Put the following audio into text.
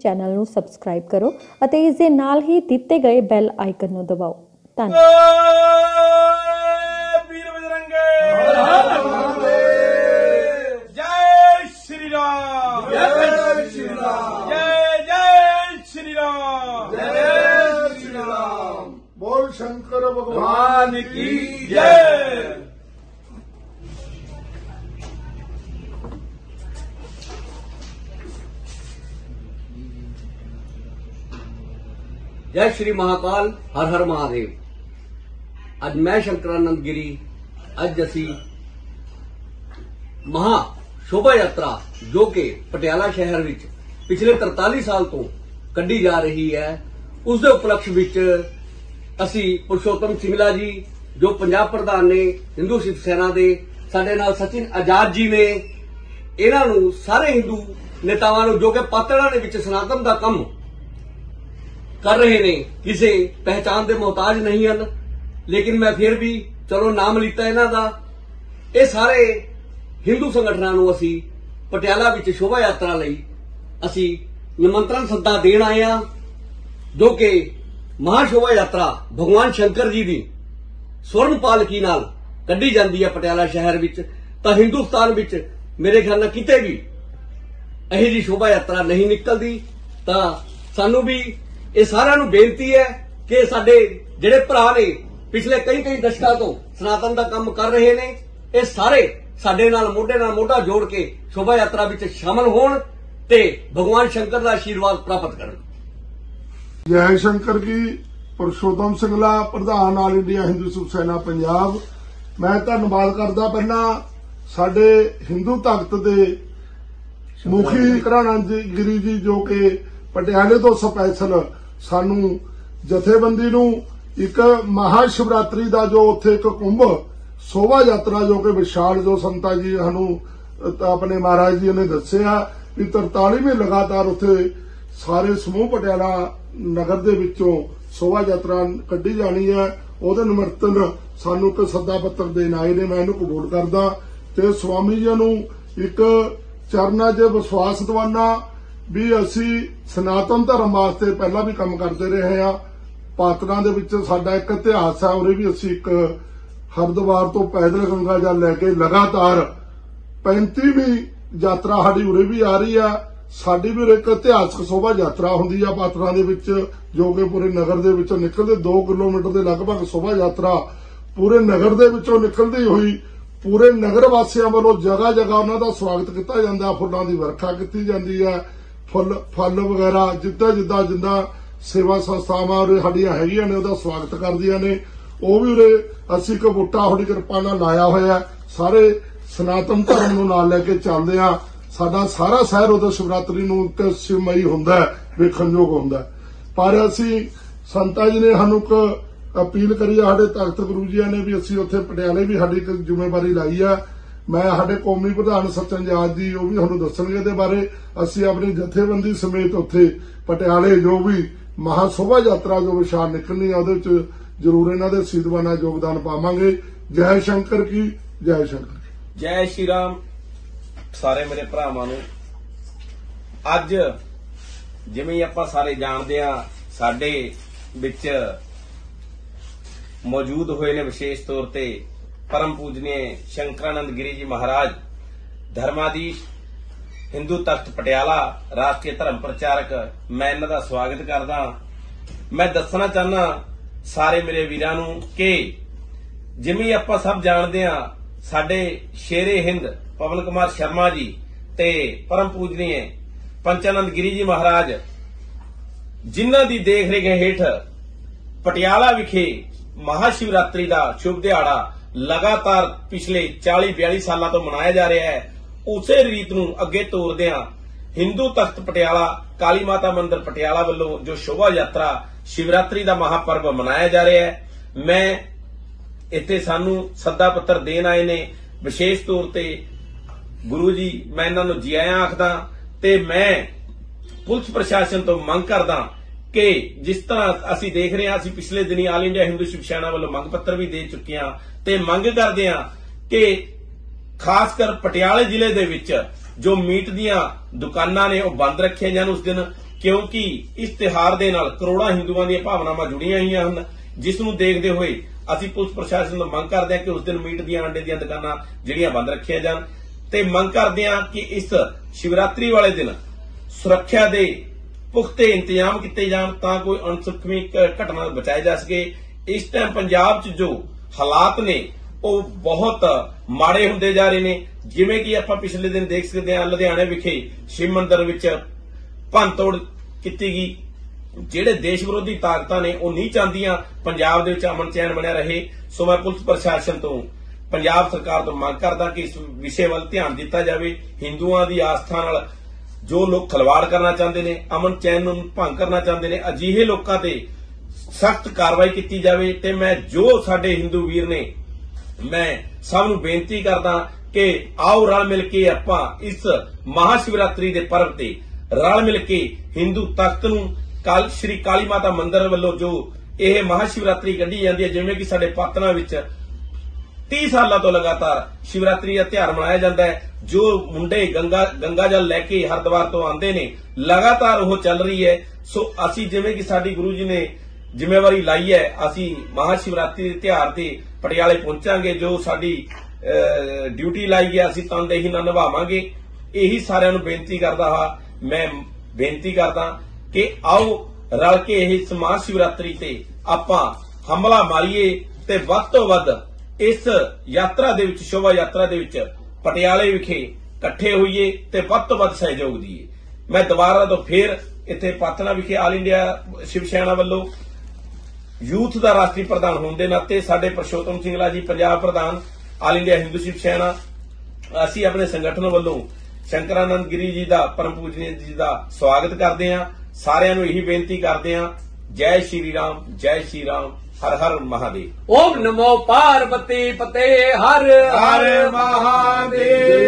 Channel ਨੂੰ subscribe ਕਰੋ ਅਤੇ ਇਸ ਦੇ ਨਾਲ ਹੀ ਦਿੱਤੇ ਗਏ ਬੈਲ ਆਈਕਨ ਨੂੰ ਦਬਾਓ। ਧੰਨਵਾਦ। ਵੀਰ ਬਜਰੰਗੇ ਜੈ ਸ਼੍ਰੀ ਰਾਮ, ਜੈ ਸ਼੍ਰੀ ਰਾਮ, ਜੈ ਸ਼੍ਰੀ ਰਾਮ, ਜੈ ਸ਼੍ਰੀ ਰਾਮ। बोल शंकर भगवान की जय। जय श्री महाकाल, हर हर महादेव। अज मैं शंकरानंद गिरी अज असी महा शोभा यात्रा जो कि पटियाला शहर विच पिछले 43 साल तो कड्डी जा रही है, उस दे उपलक्ष्य विच असी पुरुषोत्तम सिंगला जी जो पंजाब प्रधान ने हिंदू शिव सेना दे, साडे नाल सचिन आजाद जी ने, इन्हां नूं सारे हिंदू नेतावां नूं जो कि पातड़ा दे विच सनातन दा काम कर रहे ने, किसी पहचान दे मोहताज नहीं हैं। लेकिन मैं फिर भी चलो नाम लीता इन्हां दा। ये सारे हिंदू संगठनां नूं असी पटियाला विच शोभा यात्रा लई असी निमंत्रण सद्दा देण आए हां, जो कि महाशोभा यात्रा भगवान शंकर जी की स्वर्ण पालकी नाल कड्डी जाती है पटियाला शहर विच। तां हिंदुस्तान विच मेरे ख्याल नाल किते भी इहो जी शोभा यात्रा नहीं निकलती। तां सानू भी ये सारिआं नूं बेनती है कि साडे जिहड़े भरा ने पिछले कई दशकां तो सनातन दा काम कर रहे ने, ये सारे साडे नाल मोढा जोड़ के शोभा यात्रा विच शामिल होण ते भगवान शंकर दा आशीर्वाद प्राप्त करन। जय शंकर की। पुरुषोत्तम सिंगला प्रधान ऑल इंडिया हिंदू शिव सेना पंजाब। मैं धन्नवाद करदा पहला साडे हिंदू तख्त दे मुखी शंकरानंद गिरी जी जो कि पटियाले तो स्पैशल सानू जथेबंदी नूं एक महाशिवरात्रि दा जो उत्थे एक कुंभ शोभा यात्रा जो कि विशाल जो संता जी सानू अपने महाराज जी ने दस्सिआ कि 43वें लगातार उत्थे सारे समूह पटियाला नगर दे विचों शोभा यात्रा कड्डी जानी है। ਉਹਦੇ ਨਿਮਰਤਨ ਸਾਨੂੰ ਇੱਕ ਸੱਦਾ ਪੱਤਰ ਦੇਣ ਆਏ ਨੇ। ਮੈਂ ਇਹਨੂੰ ਕਬੂਲ ਕਰਦਾ ਤੇ ਸਵਾਮੀ ਜੀ ਨੂੰ ਇੱਕ ਚਰਨਾਂ 'ਚ ਵਿਸ਼ਵਾਸ ਦਿਵਾਨਾ ਵੀ ਅਸੀਂ ਸਨਾਤਨ ਧਰਮ ਵਾਸਤੇ ਪਹਿਲਾਂ ਵੀ ਕੰਮ ਕਰਦੇ ਰਹੇ ਹਾਂ। ਪਾਤਰਾਂ ਦੇ ਵਿੱਚ ਸਾਡਾ ਇੱਕ ਇਤਿਹਾਸ ਹੈ, ਉਰੇ ਵੀ ਅਸੀਂ ਇੱਕ ਹਰਿਦੁਆਰ ਤੋਂ ਪੈਦਲ ਗੰਗਾ ਜਲ ਲੈ ਕੇ ਲਗਾਤਾਰ 35ਵੀਂ ਯਾਤਰਾ ਸਾਡੀ ਉਰੇ ਵੀ ਆ ਰਹੀ ਆ। साड़ी भी एक इतिहासक शोभा यात्रा होंदी आ पात्रा दे विच जो कि पूरे नगर दे विचों निकलदे 2 किलोमीटर के लगभग शोभा यात्रा पूरे नगर दे विचों निकलदी हुई पूरे नगर वासियों वालों जगह जगह उन्हां दा स्वागत किया जांदा, फुल्लां दी वर्खा की जांदी है, फल वगैरह जिद्दां सेवा संस्थावां उरे साडीआं हैगीआं ने उहदा स्वागत करदियां ने। वो भी उरे असीं इक बूटा थोड़ी किरपा नाल लाया होया, सारे सनातन धर्म नूं नाल लैके चलदे आ। साडा सारा शहर उदों शिवरात्रि नूं ते शिवमई हुंदा है, वेखणयोग हुंदा है। पर असीं संता जी ने सानूं एक अपील करी है, साडे तख्त गुरु जी ने भी असीं उत्थे पटियाले भी साडी एक जिम्मेवारी लाई है। मैं साडे कौमी प्रधान सचिन आजाद जी वो भी तुहानूं दस्सणगे इहदे बारे। असीं अपनी जथेबंदी समेत उत्थे पटियाले जो भी महाशोभा यात्रा जो विशाल निकलनी है उहदे विच जरूर इन्हां दे सीधवाना योगदान पावांगे। जय शंकर की, जय शंकर की। जय श्री राम। सारे मेरे भरावां नूं अज जिवें आपां सारे जाणदे आ साडे विच मौजूद होए ने विशेष तौर ते परम पूजनीय शंकरानंद गिरी जी महाराज धर्माधीश हिंदू तख्त पटियाला राष्ट्रीय धर्म प्रचारक। मैं इन्हां दा स्वागत करदा। मैं दसना चाहना सारे मेरे वीरां नूं कि जिवें आपां सब जाणदे आ साडे शेरे हिंद पवन कुमार शर्मा जी ते परम पूजनीय पंचानंद गिरी जी महाराज जिन्हां दी देख रेख हेठ पटियाला विखे महाशिवरात्रि का शुभ दिहाड़ा लगातार पिछले 40-42 सालों तो मनाया जा रहा है। उसे रीत नूं अगे तोरदिआं हिंदू तख्त पटियाला काली माता मंदिर पटियाला वालों जो शोभा यात्रा शिवरात्रि का महापर्व मनाया जा रहा है। मैं इत्थे सानू सद्दा पत्र देण आए ने विशेष तौर ते गुरु जी मैं इन्हां नूं जी आया आखदा ते मैं पुलिस प्रशासन तो मंग करदा कि जिस तरह असी देख रहे हैं असी पिछले दिनी ऑल इंडिया हिंदू शिव सेना वालों मंग पत्र भी दे चुके हैं ते मंग करदे हां कि खासकर पटियाले जिले दे विच जो मीट दीआं दुकानां ने वो बंद रखियां जाण उस दिन ਕਿਉਂਕਿ ਇਸ ਤਿਉਹਾਰ ਦੇ ਨਾਲ ਕਰੋੜਾਂ ਹਿੰਦੂਆਂ ਦੀਆਂ ਭਾਵਨਾਵਾਂ ਜੁੜੀਆਂ ਹੋਈਆਂ ਹਨ, ਜਿਸ ਨੂੰ ਦੇਖਦੇ ਹੋਏ ਅਸੀਂ ਪੁਲਿਸ ਪ੍ਰਸ਼ਾਸਨ ਤੋਂ ਮੰਗ ਕਰਦੇ ਹਾਂ ਕਿ ਉਸ ਦਿਨ ਮੀਟ ਦੀਆਂ ਅੰਡੇ ਦੀਆਂ ਦੁਕਾਨਾਂ ਜਿਹੜੀਆਂ ਬੰਦ ਰੱਖੀਆਂ ਜਾਣ ਤੇ ਮੰਗ ਕਰਦੇ ਹਾਂ ਕਿ ਇਸ ਸ਼ਿਵਰਾਤਰੀ ਵਾਲੇ ਦਿਨ ਸੁਰੱਖਿਆ ਦੇ ਪੁਖਤੇ ਇੰਤਜ਼ਾਮ ਕੀਤੇ ਜਾਣ ਤਾਂ ਕੋਈ ਅਣਸੁਖਵੀਂ ਘਟਨਾ ਤੋਂ ਬਚਾਇਆ ਜਾ ਸਕੇ। ਇਸ ਟਾਈਮ ਪੰਜਾਬ 'ਚ ਜੋ ਹਾਲਾਤ ਨੇ ਉਹ ਬਹੁਤ ਮਾੜੇ ਹੁੰਦੇ ਜਾ ਰਹੇ ਨੇ, ਜਿਵੇਂ ਕਿ ਆਪਾਂ ਪਿਛਲੇ ਦਿਨ ਦੇਖ ਸਕਦੇ ਹਾਂ ਲੁਧਿਆਣੇ ਵਿਖੇ ਸ਼ਿਵ ਮੰਦਿਰ ਵਿੱਚ ਭੰਨਤੋੜ ਕੀਤੀ ਗਈ। ਜਿਹੜੇ ਦੇਸ਼ ਵਿਰੋਧੀ ਤਾਕਤਾਂ ਨੇ ਉਹ ਨਹੀਂ ਚਾਹੁੰਦੀਆਂ ਪੰਜਾਬ ਦੇ ਵਿੱਚ ਅਮਨ ਚੈਨ ਬਣਿਆ ਰਹੇ। ਸੋ ਮੈਂ ਪੁਲਿਸ ਪ੍ਰਸ਼ਾਸਨ ਤੋਂ, ਪੰਜਾਬ ਸਰਕਾਰ ਤੋਂ ਮੰਗ ਕਰਦਾ ਕਿ ਇਸ ਵਿਸ਼ੇ ਵੱਲ ਧਿਆਨ ਦਿੱਤਾ ਜਾਵੇ। ਹਿੰਦੂਆਂ ਦੀ ਆਸਥਾ ਨਾਲ ਜੋ ਲੋਕ ਖਿਲਵਾੜ ਕਰਨਾ ਚਾਹੁੰਦੇ ਨੇ, ਅਮਨ ਚੈਨ ਨੂੰ ਭੰਗ ਕਰਨਾ ਚਾਹੁੰਦੇ ਨੇ, ਅਜਿਹੇ ਲੋਕਾਂ ਤੇ ਸਖਤ ਕਾਰਵਾਈ ਕੀਤੀ ਜਾਵੇ। ਤੇ ਮੈਂ ਜੋ ਸਾਡੇ ਹਿੰਦੂ ਵੀਰ ਨੇ, ਮੈਂ ਸਭ ਨੂੰ ਬੇਨਤੀ ਕਰਦਾ ਕਿ ਆਓ ਰਲ ਮਿਲ ਕੇ ਆਪਾਂ ਇਸ ਮਹਾਸ਼ਿਵਰਾਤਰੀ ਦੇ ਪਰਵ ਤੇ ਰਲ ਮਿਲ ਕੇ ਹਿੰਦੂ ਤਖਤ ਨੂੰ ਸ਼੍ਰੀ ਕਾਲੀ ਮਾਤਾ ਮੰਦਿਰ ਵੱਲੋਂ ਜੋ ਇਹ ਮਹਾਸ਼ਿਵਰਾਤਰੀ ਕੱਢੀ ਜਾਂਦੀ ਹੈ, ਜਿਵੇਂ ਕਿ ਸਾਡੇ ਪਾਤਨਾ ਵਿੱਚ 30 ਸਾਲਾਂ ਤੋਂ ਲਗਾਤਾਰ ਸ਼ਿਵਰਾਤਰੀ ਦਾ ਤਿਉਹਾਰ ਮਨਾਇਆ ਜਾਂਦਾ ਹੈ। ਜੋ ਮੁੰਡੇ ਗੰਗਾ ਜਲ ਲੈ ਕੇ ਹਰਿਦੁਆਰ ਤੋਂ ਆਉਂਦੇ ਨੇ, ਲਗਾਤਾਰ ਉਹ ਚੱਲ ਰਹੀ ਹੈ। ਸੋ ਅਸੀਂ ਜਿਵੇਂ ਕਿ ਸਾਡੀ ਗੁਰੂ ਜੀ ਨੇ ਜ਼ਿੰਮੇਵਾਰੀ ਲਾਈ ਹੈ, ਅਸੀਂ ਮਹਾਸ਼ਿਵਰਾਤਰੀ ਦੇ ਤਿਉਹਾਰ ਤੇ ਪਟਿਆਲੇ ਪਹੁੰਚਾਂਗੇ। ਜੋ ਸਾਡੀ ਡਿਊਟੀ ਲਾਈ ਹੈ ਅਸੀਂ ਤਨਦੇਹੀ ਨਾਲ ਨਿਭਾਵਾਂਗੇ। ਇਹੀ ਸਾਰਿਆਂ ਨੂੰ ਬੇਨਤੀ ਕਰਦਾ ਹਾਂ। ਮੈਂ ਬੇਨਤੀ ਕਰਦਾ ਕਿ ਆਓ ਰਲ ਕੇ ਇਸ ਮਹਾਸ਼ਿਵਰਾਤਰੀ ਤੇ ਆਪਾਂ ਹਮਲਾ ਮਾਰੀਏ ਤੇ ਵੱਧ ਤੋਂ ਵੱਧ ਇਸ ਯਾਤਰਾ ਦੇ ਵਿੱਚ, ਸ਼ੋਭਾ ਯਾਤਰਾ ਦੇ ਵਿੱਚ ਪਟਿਆਲੇ ਵਿਖੇ ਇਕੱਠੇ ਹੋਈਏ ਤੇ ਵੱਧ ਤੋਂ ਵੱਧ ਸਹਿਯੋਗ ਦਈਏ। ਮੈਂ ਦੁਬਾਰਾ ਤੋਂ ਫੇਰ ਇੱਥੇ ਪਾਤਨਾ ਵਿਖੇ ਆਲ ਇੰਡੀਆ ਸ਼ਿਵ ਸੈਨਾ ਵੱਲੋਂ ਯੂਥ ਦਾ ਰਾਸ਼ਟਰੀ ਪ੍ਰਧਾਨ ਹੋਣ ਦੇ ਨਾਤੇ ਸਾਡੇ ਪੁਰਸ਼ੋਤਮ ਸਿੰਘਲਾ ਜੀ ਪੰਜਾਬ ਪ੍ਰਧਾਨ ਆਲ ਇੰਡੀਆ ਹਿੰਦੂ ਸ਼ਿਵ ਸੈਨਾ, ਅਸੀਂ ਆਪਣੇ ਸੰਗਠਨ ਵੱਲੋਂ ਸ਼ੰਕਰਾਨੰਦ ਗਿਰੀ ਜੀ ਦਾ, ਪਰਮ ਪੂਜਨੀय ਜੀ ਦਾ ਸਵਾਗਤ ਕਰਦੇ ਹਾਂ। ਸਾਰਿਆਂ ਨੂੰ ਇਹੀ ਬੇਨਤੀ ਕਰਦੇ ਹਾਂ, ਜੈ ਸ਼੍ਰੀ ਰਾਮ, ਜੈ ਸ਼੍ਰੀ ਰਾਮ, ਹਰ ਹਰ ਮਹਾਦੇਵ। ਓਮ ਨਮੋ ਪਾਰਵਤੀ ਪਤੇ ਹਰ ਹਰ ਮਹਾਦੇਵ।